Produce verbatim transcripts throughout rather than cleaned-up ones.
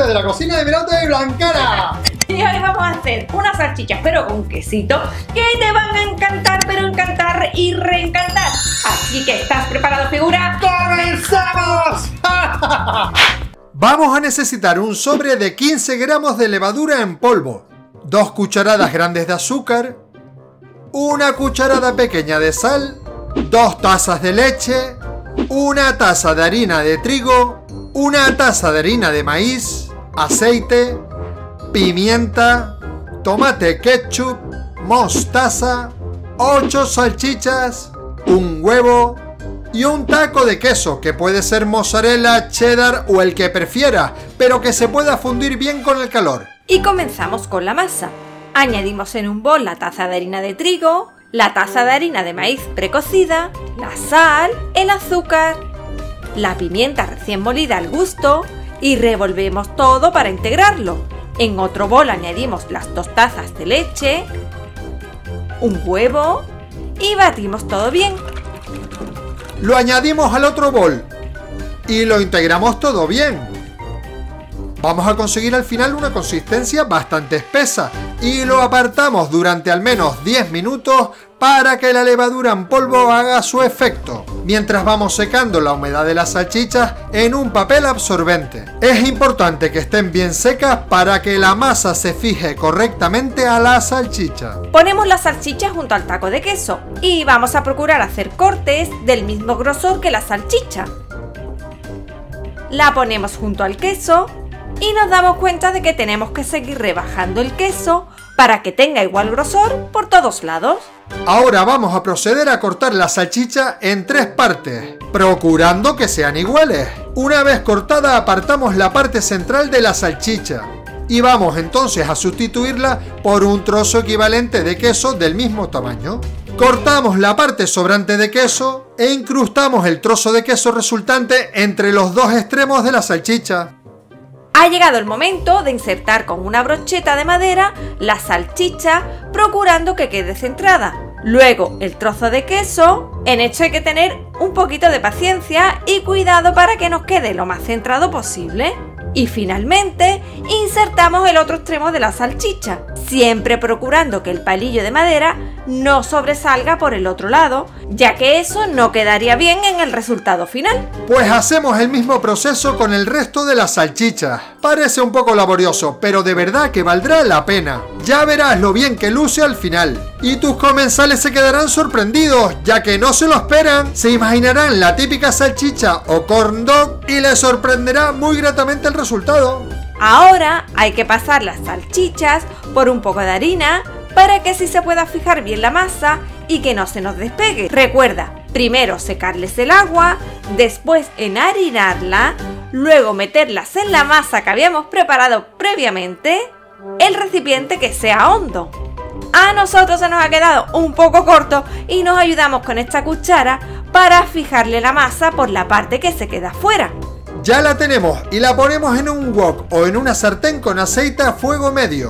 de la cocina de Miranda y Blancara. Y hoy vamos a hacer unas salchichas pero con quesito que te van a encantar, pero encantar y reencantar. Así que, ¿estás preparado, figura? ¡Comenzamos! Vamos a necesitar un sobre de quince gramos de levadura en polvo, dos cucharadas grandes de azúcar, una cucharada pequeña de sal, dos tazas de leche, una taza de harina de trigo, una taza de harina de maíz, aceite, pimienta, tomate ketchup, mostaza, ocho salchichas, un huevo y un taco de queso, que puede ser mozzarella, cheddar o el que prefiera, pero que se pueda fundir bien con el calor. Y comenzamos con la masa. Añadimos en un bol la taza de harina de trigo, la taza de harina de maíz precocida, la sal, el azúcar, la pimienta recién molida al gusto y revolvemos todo para integrarlo. En otro bol añadimos las dos tazas de leche, un huevo y batimos todo bien. Lo añadimos al otro bol y lo integramos todo bien. Vamos a conseguir al final una consistencia bastante espesa y lo apartamos durante al menos diez minutos para que la levadura en polvo haga su efecto, mientras vamos secando la humedad de las salchichas en un papel absorbente. Es importante que estén bien secas para que la masa se fije correctamente a la salchicha. Ponemos las salchichas junto al taco de queso y vamos a procurar hacer cortes del mismo grosor que la salchicha. La ponemos junto al queso y nos damos cuenta de que tenemos que seguir rebajando el queso para que tenga igual grosor por todos lados. Ahora vamos a proceder a cortar la salchicha en tres partes, procurando que sean iguales. Una vez cortada, apartamos la parte central de la salchicha y vamos entonces a sustituirla por un trozo equivalente de queso del mismo tamaño. Cortamos la parte sobrante de queso e incrustamos el trozo de queso resultante entre los dos extremos de la salchicha. Ha llegado el momento de insertar con una brocheta de madera la salchicha, procurando que quede centrada. Luego el trozo de queso. En esto hay que tener un poquito de paciencia y cuidado para que nos quede lo más centrado posible. Y finalmente insertamos el otro extremo de la salchicha, siempre procurando que el palillo de madera no sobresalga por el otro lado, ya que eso no quedaría bien en el resultado final. Pues hacemos el mismo proceso con el resto de las salchichas. Parece un poco laborioso, pero de verdad que valdrá la pena. Ya verás lo bien que luce al final. Y tus comensales se quedarán sorprendidos, ya que no se lo esperan. Se imaginarán la típica salchicha o corn dog y les sorprenderá muy gratamente el resultado. Ahora hay que pasar las salchichas por un poco de harina para que así se pueda fijar bien la masa y que no se nos despegue. Recuerda, primero secarles el agua, después enharinarla, luego meterlas en la masa que habíamos preparado previamente, el recipiente que sea hondo. A nosotros se nos ha quedado un poco corto y nos ayudamos con esta cuchara para fijarle la masa por la parte que se queda fuera. Ya la tenemos y la ponemos en un wok o en una sartén con aceite a fuego medio.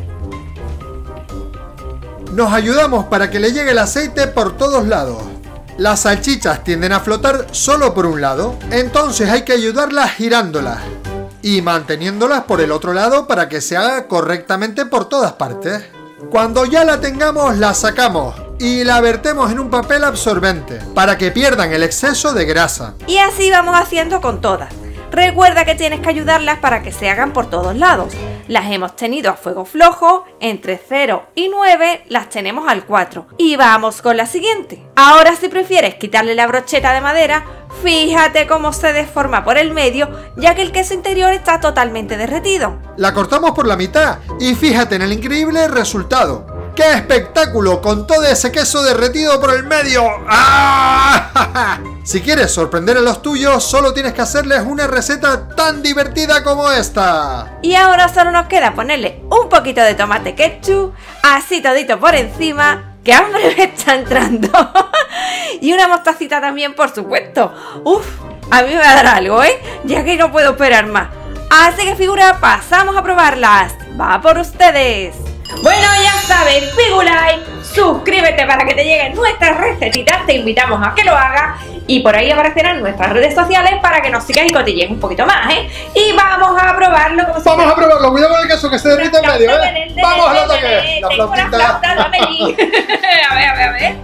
Nos ayudamos para que le llegue el aceite por todos lados. Las salchichas tienden a flotar solo por un lado, entonces hay que ayudarlas girándolas y manteniéndolas por el otro lado para que se haga correctamente por todas partes. Cuando ya la tengamos, la sacamos y la vertemos en un papel absorbente para que pierdan el exceso de grasa. Y así vamos haciendo con todas. Recuerda que tienes que ayudarlas para que se hagan por todos lados. Las hemos tenido a fuego flojo, entre cero y nueve las tenemos al cuatro. Y vamos con la siguiente. Ahora, si prefieres quitarle la brocheta de madera, fíjate cómo se deforma por el medio, ya que el queso interior está totalmente derretido. La cortamos por la mitad y fíjate en el increíble resultado. ¡Qué espectáculo! Con todo ese queso derretido por el medio. ¡Ah! Si quieres sorprender a los tuyos, solo tienes que hacerles una receta tan divertida como esta. Y ahora solo nos queda ponerle un poquito de tomate ketchup, así todito por encima. ¡Qué hambre me está entrando! Y una mostacita también, por supuesto. ¡Uf! A mí me va a dar algo, ¿eh? Ya que no puedo esperar más. Así que, figura, pasamos a probarlas. ¡Va por ustedes! Bueno, ya sabes, like, suscríbete para que te lleguen nuestras recetitas, te invitamos a que lo hagas y por ahí aparecerán nuestras redes sociales para que nos sigas y cotillees un poquito más, ¿eh? Y vamos a probarlo como Vamos a probarlo, cuidado con el queso que se derrite en medio, ¿eh? Vamos al ataque. La flautita. A ver, a ver, a ver.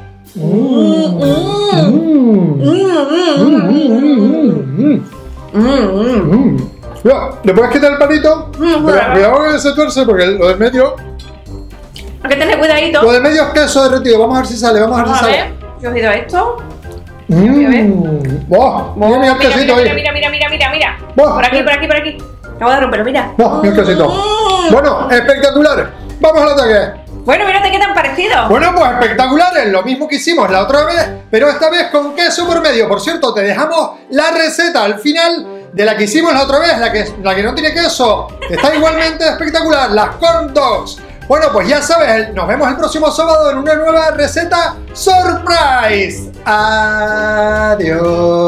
Mira, ¿le puedes quitar el palito? Pero cuidado que se tuerce porque lo del medio. Hay que tener cuidadito. Lo del medio es queso derretido. Vamos a ver si sale, vamos a ver si sale. Yo he oído esto. Mmm. Wow, mira, mira el quesito ahí. Mira, mira, mira, mira, mira. Buah. Por aquí, por aquí, por aquí. Acabo de romperlo, mira. Wow, mira el quesito. Bueno, espectacular. Vamos al ataque. Bueno, mírate qué tan parecido. Bueno, pues espectacular, es lo mismo que hicimos la otra vez, pero esta vez con queso por medio. Por cierto, te dejamos la receta al final de la que hicimos la otra vez, la que, la que no tiene queso. Está igualmente espectacular, las corn dogs. Bueno, pues ya sabes, nos vemos el próximo sábado en una nueva receta surprise. Adiós.